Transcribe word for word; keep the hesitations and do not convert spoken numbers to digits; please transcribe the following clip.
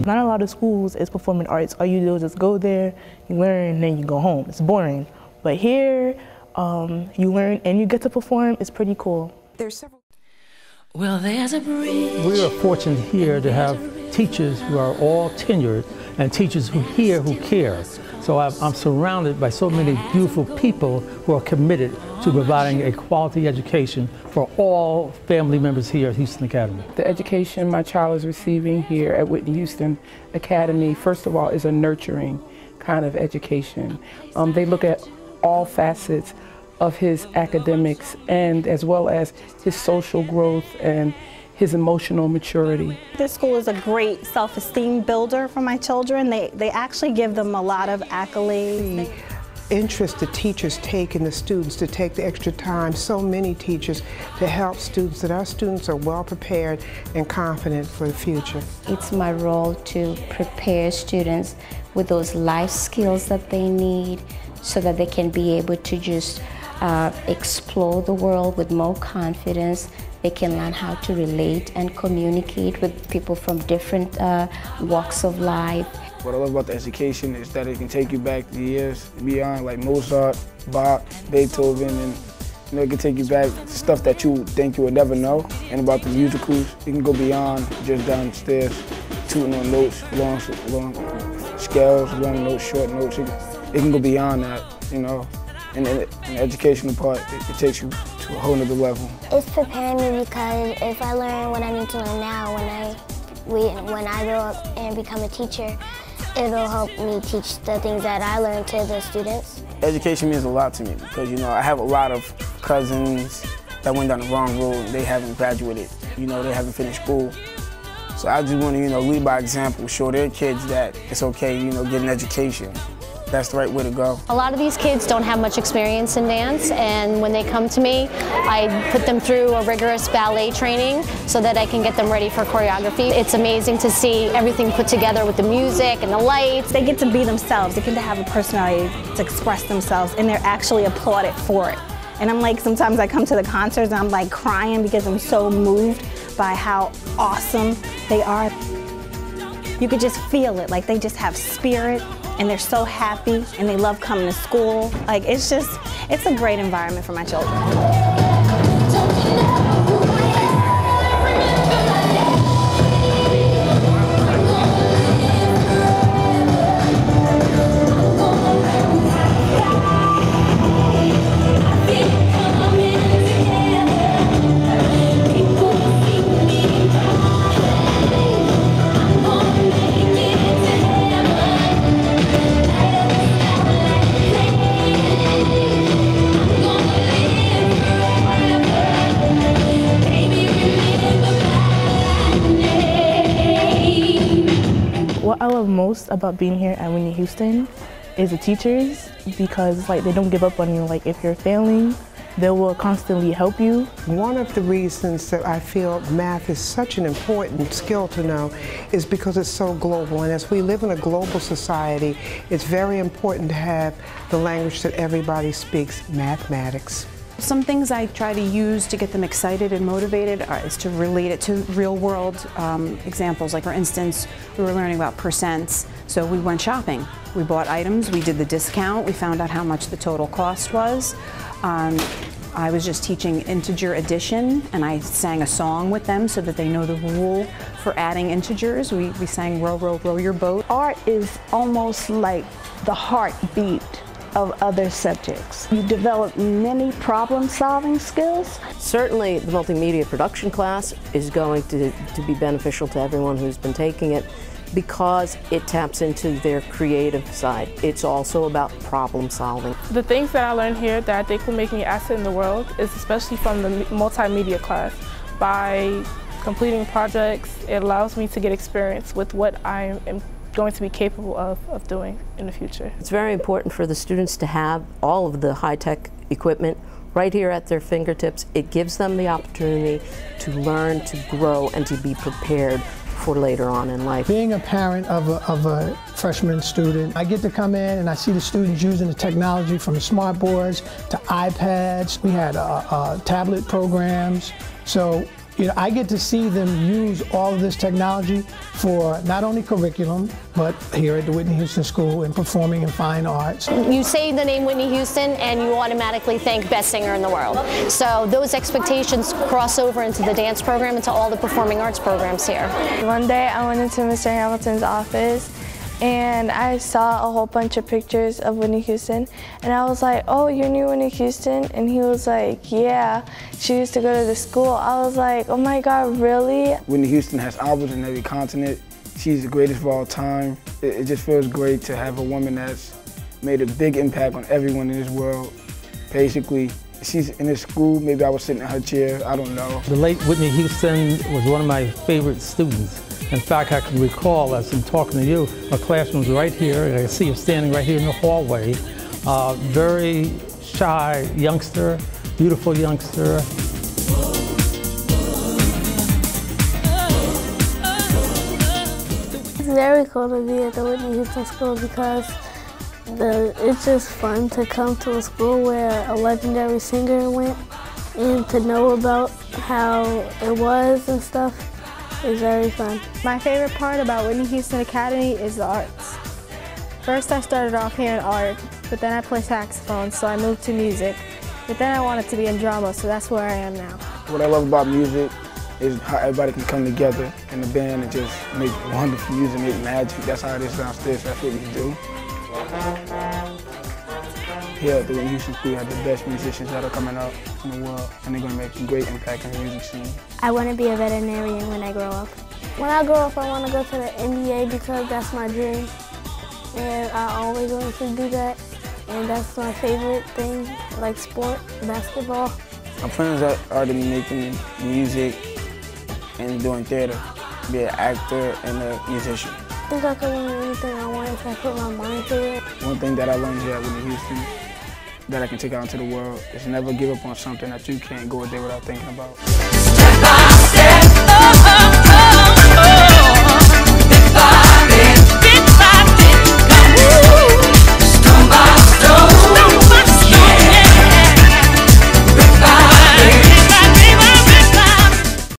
not a lot of schools is performing arts. All you do is just go there, you learn, and then you go home. It's boring. But here, um, you learn and you get to perform. It's pretty cool. There's several. Well, there's a bridge. We are fortunate here to have teachers who are all tenured and teachers who hear, who care. So I'm, I'm surrounded by so many beautiful people who are committed to providing a quality education for all family members here at Houston Academy. The education my child is receiving here at Whitney Houston Academy, first of all, is a nurturing kind of education. Um, they look at all facets of his academics and as well as his social growth and his emotional maturity. This school is a great self-esteem builder for my children. They, they actually give them a lot of accolades. The interest the teachers take in the students, to take the extra time, so many teachers, to help students, that our students are well prepared and confident for the future. It's my role to prepare students with those life skills that they need so that they can be able to just uh, explore the world with more confidence. They can learn how to relate and communicate with people from different uh, walks of life. What I love about the education is that it can take you back the years beyond, like Mozart, Bach, Beethoven, and you know, it can take you back to stuff that you think you would never know. And about the musicals, it can go beyond just downstairs, tooting on notes, long, long scales, long notes, short notes. It, it can go beyond that, you know. And in, in the educational part, it, it takes you to a whole nother level. It's preparing me because if I learn what I need to learn now, when I, when I grow up and become a teacher, it'll help me teach the things that I learned to the students. Education means a lot to me because, you know, I have a lot of cousins that went down the wrong road and they haven't graduated. You know, they haven't finished school. So I just want to, you know, lead by example, show their kids that it's okay, you know, get an education. That's the right way to go. A lot of these kids don't have much experience in dance, and when they come to me, I put them through a rigorous ballet training so that I can get them ready for choreography. It's amazing to see everything put together with the music and the lights. They get to be themselves. They get to have a personality to express themselves, and they're actually applauded for it. And I'm like, sometimes I come to the concerts and I'm like crying because I'm so moved by how awesome they are. You could just feel it, like they just have spirit. And they're so happy, and they love coming to school. Like, it's just, it's a great environment for my children. What I love most about being here at Whitney Houston is the teachers, because like they don't give up on you. Like if you're failing, they will constantly help you. One of the reasons that I feel math is such an important skill to know is because it's so global, and as we live in a global society, it's very important to have the language that everybody speaks, mathematics. Some things I try to use to get them excited and motivated are, is to relate it to real world um, examples. Like for instance, we were learning about percents, so we went shopping. We bought items, we did the discount, we found out how much the total cost was. Um, I was just teaching integer addition, and I sang a song with them so that they know the rule for adding integers. We, we sang Row, Row, Row Your Boat. Art is almost like the heartbeat of other subjects. You develop many problem-solving skills. Certainly the multimedia production class is going to, to be beneficial to everyone who's been taking it because it taps into their creative side. It's also about problem solving. The things that I learned here that I think will make me an asset in the world is especially from the multimedia class. By completing projects, it allows me to get experience with what I am going to be capable of, of doing in the future. It's very important for the students to have all of the high-tech equipment right here at their fingertips. It gives them the opportunity to learn, to grow, and to be prepared for later on in life. Being a parent of a, of a freshman student, I get to come in and I see the students using the technology from smart boards to iPads. We had uh, uh, tablet programs. So you know, I get to see them use all of this technology for not only curriculum, but here at the Whitney Houston School in performing and fine arts. You say the name Whitney Houston and you automatically think best singer in the world. So those expectations cross over into the dance program, into all the performing arts programs here. One day I went into Mister Hamilton's office and I saw a whole bunch of pictures of Whitney Houston, and I was like, oh, you knew Whitney Houston? And he was like, yeah, she used to go to the school. I was like, oh my God, really? Whitney Houston has albums in every continent. She's the greatest of all time. It, it just feels great to have a woman that's made a big impact on everyone in this world. Basically, she's in this school, maybe I was sitting in her chair, I don't know. The late Whitney Houston was one of my favorite students. In fact, I can recall, as I'm talking to you, my classroom's right here, and I see him standing right here in the hallway. Uh, very shy youngster, beautiful youngster. It's very cool to be at the Whitney Houston School because the, it's just fun to come to a school where a legendary singer went, and to know about how it was and stuff. It's very fun. My favorite part about Whitney Houston Academy is the arts. First I started off here in art, but then I play saxophone, so I moved to music. But then I wanted to be in drama, so that's where I am now. What I love about music is how everybody can come together in the band and just make wonderful music, make magic. That's how it is downstairs, that's what we do. Here at the Whitney Houston School, we have the best musicians that are coming up in the world, and they're going to make a great impact in the music scene. I want to be a veterinarian when I grow up. When I grow up, I want to go to the N B A because that's my dream, and I always wanted to do that, and that's my favorite thing, like sport, basketball. My plans are to be making music and doing theater, be an actor and a musician. I think I could learn anything I want if I put my mind to it. One thing that I learned here at Whitney Houston that I can take out into the world is never give up on something that you can't go a day without thinking about. Step by step, oh, oh, oh.